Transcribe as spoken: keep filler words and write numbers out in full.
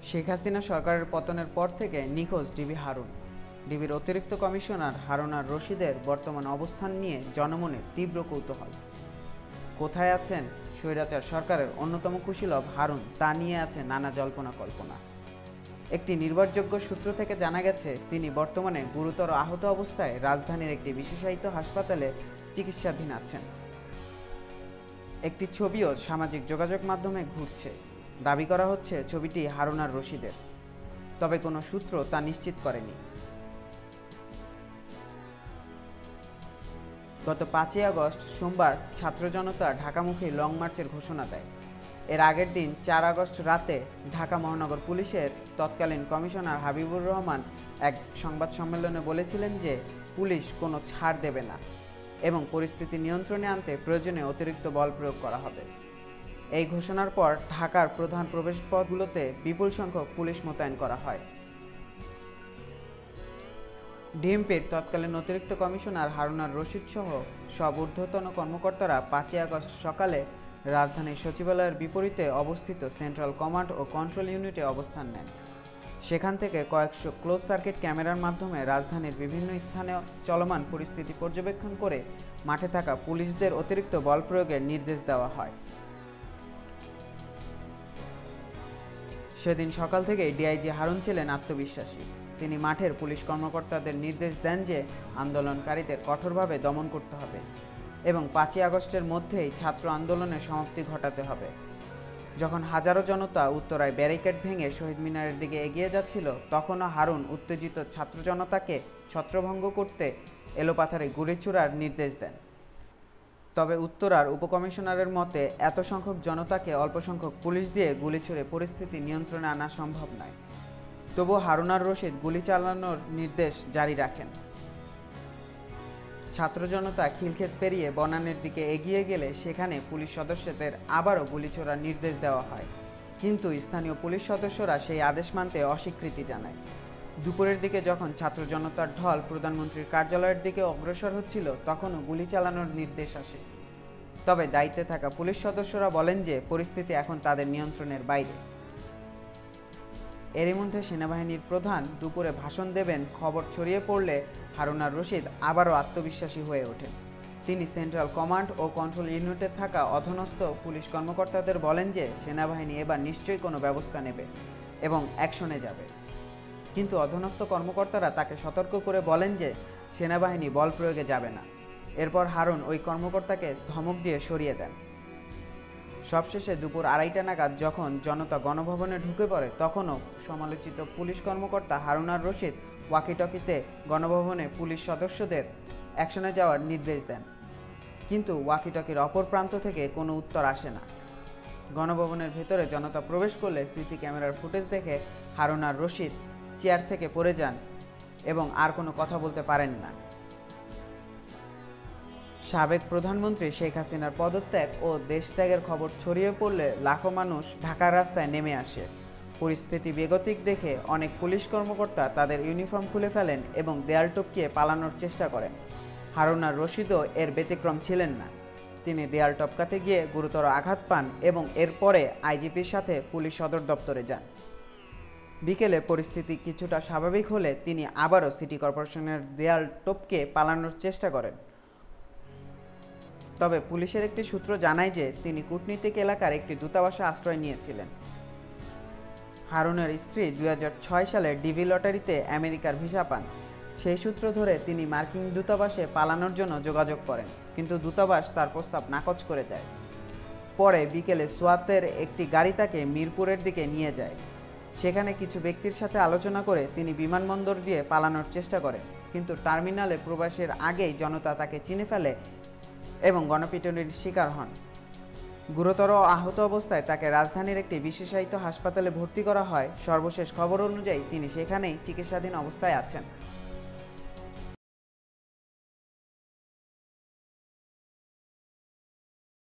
শেখ হাসিনা সরকারের পতনের পর থেকে নিখোঁজ ডিবি হারুন। ডিবির অতিরিক্ত কমিশনার হারুন আর রশিদের বর্তমান অবস্থান নিয়ে জনমনে তীব্র কৌতূহল। কোথায় আছেন স্বৈরাচার সরকারের অন্যতম কুশীলব হারুন, তা নিয়ে আছে নানা জল্পনা কল্পনা। একটি নির্ভরযোগ্য সূত্র থেকে জানা গেছে, তিনি বর্তমানে গুরুতর আহত অবস্থায় রাজধানীর একটি বিশেষায়িত হাসপাতালে চিকিৎসাধীন আছেন। একটি ছবিও সামাজিক যোগাযোগ মাধ্যমে ঘুরছে। দাবি করা হচ্ছে ছবিটি হারুন আর রশিদের, তবে কোনো সূত্র তা নিশ্চিত করেনি। গত পাঁচই আগস্ট সোমবার ছাত্র জনতা ঢাকামুখী লং মার্চের ঘোষণা দেয়। এর আগের দিন চার আগস্ট রাতে ঢাকা মহানগর পুলিশের তৎকালীন কমিশনার হাবিবুর রহমান এক সংবাদ সম্মেলনে বলেছিলেন যে পুলিশ কোনো ছাড় দেবে না এবং পরিস্থিতি নিয়ন্ত্রণে আনতে প্রয়োজনে অতিরিক্ত বল প্রয়োগ করা হবে। এই ঘোষণার পর ঢাকার প্রধান প্রবেশপথগুলোতে বিপুল সংখ্যক পুলিশ মোতায়েন করা হয়। ডিএমপির তৎকালীন অতিরিক্ত কমিশনার হারুন আর রশিদ সহ সব ঊর্ধ্বতন কর্মকর্তারা পাঁচই আগস্ট সকালে রাজধানীর সচিবালয়ের বিপরীতে অবস্থিত সেন্ট্রাল কমান্ড ও কন্ট্রোল ইউনিটে অবস্থান নেন। সেখান থেকে কয়েকশো ক্লোজ সার্কিট ক্যামেরার মাধ্যমে রাজধানীর বিভিন্ন স্থানে চলমান পরিস্থিতি পর্যবেক্ষণ করে মাঠে থাকা পুলিশদের অতিরিক্ত বল প্রয়োগের নির্দেশ দেওয়া হয়। সেদিন সকাল থেকেই ডিআইজি হারুন ছিলেন আত্মবিশ্বাসী। তিনি মাঠের পুলিশ কর্মকর্তাদের নির্দেশ দেন যে আন্দোলনকারীদের কঠোরভাবে দমন করতে হবে এবং পাঁচই আগস্টের মধ্যেই ছাত্র আন্দোলনের সমাপ্তি ঘটাতে হবে। যখন হাজারো জনতা উত্তরায় ব্যারিকেড ভেঙে শহীদ মিনারের দিকে এগিয়ে যাচ্ছিল, তখনও হারুন উত্তেজিত ছাত্র জনতাকে ছত্রভঙ্গ করতে এলোপাথারি গুলি ছোড়ার নির্দেশ দেন। তবে উত্তরার উপকমিশনারের মতে এত সংখ্যক জনতাকে অল্প সংখ্যক পুলিশ দিয়ে গুলি ছুড়ে পরিস্থিতি নিয়ন্ত্রণে আনা সম্ভব নয়। তবু হারুন আর রশিদ গুলি চালানোর নির্দেশ জারি রাখেন। ছাত্র জনতা খিলক্ষেত পেরিয়ে বনানের দিকে এগিয়ে গেলে সেখানে পুলিশ সদস্যদের আবারও গুলি ছোড়ার নির্দেশ দেওয়া হয়, কিন্তু স্থানীয় পুলিশ সদস্যরা সেই আদেশ মানতে অস্বীকৃতি জানায়। দুপুরের দিকে যখন ছাত্র জনতার ঢল প্রধানমন্ত্রীর কার্যালয়ের দিকে অগ্রসর হচ্ছিল, তখনও গুলি চালানোর নির্দেশ আসে। তবে দায়িত্বে থাকা পুলিশ সদস্যরা বলেন যে পরিস্থিতি এখন তাদের নিয়ন্ত্রণের বাইরে। এরই মধ্যে সেনাবাহিনীর প্রধান দুপুরে ভাষণ দেবেন খবর ছড়িয়ে পড়লে হারুন আর রশিদ আবারও আত্মবিশ্বাসী হয়ে ওঠেন। তিনি সেন্ট্রাল কমান্ড ও কন্ট্রোল ইউনিটে থাকা অধস্তন পুলিশ কর্মকর্তাদের বলেন যে সেনাবাহিনী এবার নিশ্চয়ই কোনো ব্যবস্থা নেবে এবং অ্যাকশনে যাবে। কিন্তু অধস্তন কর্মকর্তারা তাকে সতর্ক করে বলেন যে সেনাবাহিনী বল প্রয়োগে যাবে না। এরপর হারুন ওই কর্মকর্তাকে ধমক দিয়ে সরিয়ে দেন। সবশেষে দুপুর আড়াইটা নাগাদ যখন জনতা গণভবনে ঢুকে পড়ে, তখনও সমালোচিত পুলিশ কর্মকর্তা হারুন আর রশিদ ওয়াকিটকিতে গণভবনে পুলিশ সদস্যদের অ্যাকশনে যাওয়ার নির্দেশ দেন, কিন্তু ওয়াকিটকির অপর প্রান্ত থেকে কোনো উত্তর আসে না। গণভবনের ভেতরে জনতা প্রবেশ করলে সিসি ক্যামেরার ফুটেজ দেখে হারুন আর রশিদ চেয়ার থেকে পড়ে যান এবং আর কোনো কথা বলতে পারেন না। সাবেক প্রধানমন্ত্রী শেখ হাসিনার পদত্যাগ ও দেশত্যাগের খবর ছড়িয়ে পড়লে লাখো মানুষ ঢাকার রাস্তায় নেমে আসে। পরিস্থিতি বেগতিক দেখে অনেক পুলিশ কর্মকর্তা তাদের ইউনিফর্ম খুলে ফেলেন এবং দেয়াল টপকিয়ে পালানোর চেষ্টা করেন। হারুন আর রশিদও এর ব্যতিক্রম ছিলেন না। তিনি দেয়াল টপকাতে গিয়ে গুরুতর আঘাত পান এবং এরপরে আইজিপির সাথে পুলিশ সদর দপ্তরে যান। বিকেলে পরিস্থিতি কিছুটা স্বাভাবিক হলে তিনি আবারও সিটি কর্পোরেশনের দেয়াল টপকে পালানোর চেষ্টা করেন। তবে পুলিশের একটি সূত্র জানায় যে তিনি কূটনীতিক এলাকার একটি দূতাবাসে আশ্রয় নিয়েছিলেন। হারুনের স্ত্রী দুই হাজার ছয় সালে ডিভি লটারিতে আমেরিকার ভিসা পান। সেই সূত্র ধরে তিনি মার্কিন দূতাবাসে পালানোর জন্য যোগাযোগ করেন, কিন্তু দূতাবাস তার প্রস্তাব নাকচ করে দেয়। পরে বিকেলে সোয়াতের একটি গাড়ি তাকে মিরপুরের দিকে নিয়ে যায়। সেখানে কিছু ব্যক্তির সাথে আলোচনা করে তিনি বিমানবন্দর দিয়ে পালানোর চেষ্টা করেন, কিন্তু টার্মিনালে প্রবেশের আগেই জনতা তাকে চিনে ফেলে এবং গণপিটুনির শিকার হন। গুরুতর আহত অবস্থায় তাকে রাজধানীর একটি বিশেষায়িত হাসপাতালে ভর্তি করা হয়। সর্বশেষ খবর অনুযায়ী তিনি সেখানেই চিকিৎসাধীন অবস্থায় আছেন।